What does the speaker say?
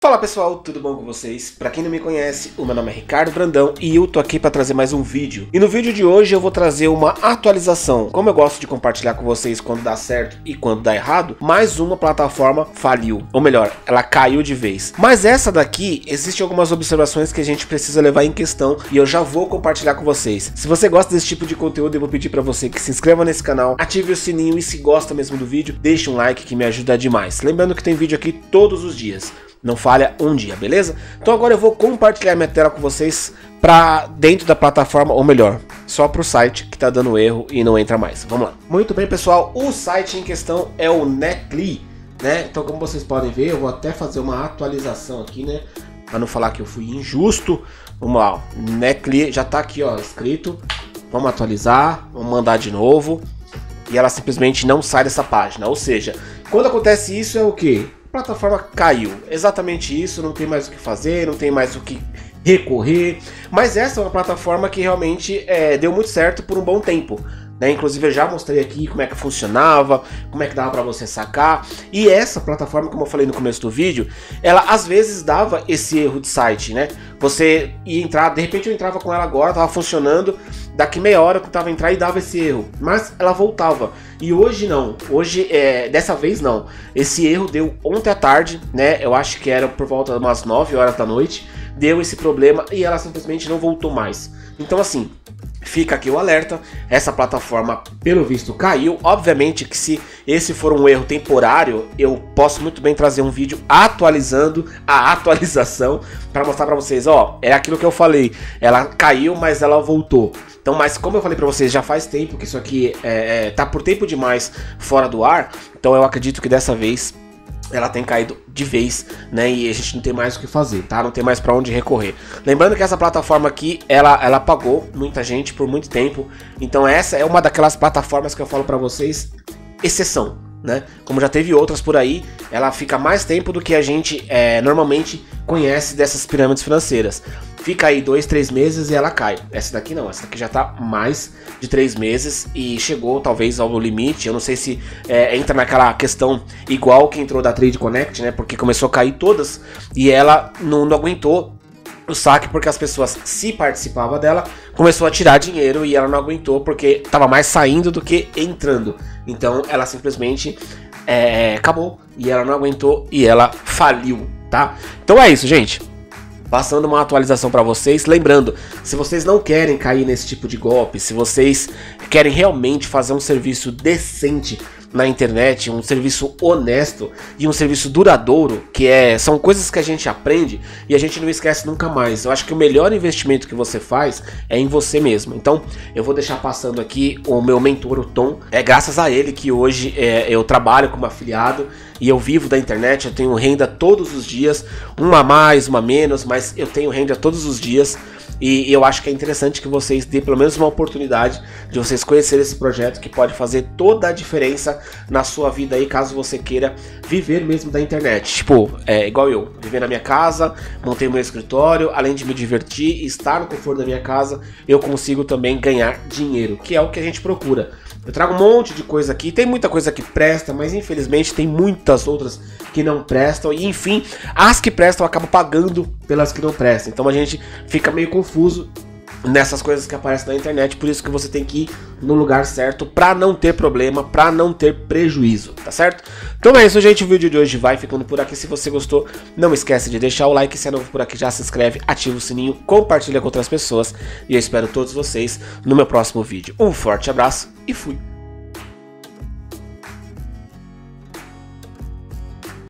Fala pessoal, tudo bom com vocês? Pra quem não me conhece, o meu nome é Ricardo Brandão e eu tô aqui pra trazer mais um vídeo. E no vídeo de hoje eu vou trazer uma atualização. Como eu gosto de compartilhar com vocês quando dá certo e quando dá errado, mais uma plataforma faliu. Ou melhor, ela caiu de vez. Mas essa daqui, existem algumas observações que a gente precisa levar em questão e eu já vou compartilhar com vocês. Se você gosta desse tipo de conteúdo, eu vou pedir pra você que se inscreva nesse canal, ative o sininho e se gosta mesmo do vídeo, deixe um like que me ajuda demais. Lembrando que tem vídeo aqui todos os dias. Não falha um dia, beleza? Então agora eu vou compartilhar minha tela com vocês para dentro da plataforma, ou melhor, só para o site que tá dando erro e não entra mais. Vamos lá. Muito bem, pessoal, o site em questão é o Netly, né? Então como vocês podem ver, eu vou até fazer uma atualização aqui, né? Para não falar que eu fui injusto. Vamos lá, ó. Netly já tá aqui, ó, escrito. Vamos atualizar, vamos mandar de novo. E ela simplesmente não sai dessa página. Ou seja, quando acontece isso é o quê? A plataforma caiu, exatamente isso, não tem mais o que fazer, não tem mais o que recorrer, mas essa é uma plataforma que realmente deu muito certo por um bom tempo, né? Inclusive eu já mostrei aqui como é que funcionava, como é que dava para você sacar, e essa plataforma, como eu falei no começo do vídeo, ela às vezes dava esse erro de site, né? Você ia entrar, de repente eu entrava com ela agora, tava funcionando, daqui meia hora eu tentava entrar e dava esse erro, mas ela voltava. E hoje não, hoje dessa vez não. Esse erro deu ontem à tarde, né? Eu acho que era por volta de umas 9 horas da noite, deu esse problema e ela simplesmente não voltou mais. Então assim, fica aqui o alerta, essa plataforma pelo visto caiu. Obviamente que se esse for um erro temporário, eu posso muito bem trazer um vídeo atualizando a atualização para mostrar para vocês, ó, é aquilo que eu falei, ela caiu, mas ela voltou. Então, mas como eu falei para vocês, já faz tempo que isso aqui tá por tempo demais fora do ar, então eu acredito que dessa vez ela tem caído de vez, né, e a gente não tem mais o que fazer, tá? Não tem mais para onde recorrer. Lembrando que essa plataforma aqui, ela pagou muita gente por muito tempo, então essa é uma daquelas plataformas que eu falo para vocês, exceção, né? Como já teve outras por aí, ela fica mais tempo do que a gente normalmente conhece dessas pirâmides financeiras. Fica aí 2, 3 meses e ela cai. Essa daqui não, essa daqui já tá mais de 3 meses e chegou talvez ao limite. Eu não sei se entra naquela questão igual que entrou da Trade Connect, né? Porque começou a cair todas e ela não aguentou o saque, porque as pessoas, se participava dela, começou a tirar dinheiro e ela não aguentou porque tava mais saindo do que entrando. Então ela simplesmente acabou e ela não aguentou e ela faliu, tá? Então é isso, gente. Passando uma atualização para vocês, lembrando, se vocês não querem cair nesse tipo de golpe, se vocês querem realmente fazer um serviço decente na internet, um serviço honesto e um serviço duradouro, que são coisas que a gente aprende e a gente não esquece nunca mais. Eu acho que o melhor investimento que você faz é em você mesmo. Então eu vou deixar passando aqui o meu mentor, o Tom. É graças a ele que hoje eu trabalho como afiliado e eu vivo da internet. Eu tenho renda todos os dias, uma a mais, uma a menos, mas eu tenho renda todos os dias. E eu acho que é interessante que vocês dêem pelo menos uma oportunidade de vocês conhecerem esse projeto que pode fazer toda a diferença na sua vida aí, caso você queira viver mesmo da internet. Tipo, igual eu, viver na minha casa, montei meu escritório, além de me divertir e estar no conforto da minha casa, eu consigo também ganhar dinheiro, que é o que a gente procura. Eu trago um monte de coisa aqui, tem muita coisa que presta, mas infelizmente tem muitas outras que não prestam, e enfim, as que prestam acabam pagando pelas que não prestam, então a gente fica meio confuso nessas coisas que aparecem na internet, por isso que você tem que ir no lugar certo para não ter problema, para não ter prejuízo, tá certo? Então é isso, gente, o vídeo de hoje vai ficando por aqui. Se você gostou, não esquece de deixar o like, se é novo por aqui já se inscreve, ativa o sininho, compartilha com outras pessoas e eu espero todos vocês no meu próximo vídeo. Um forte abraço e fui!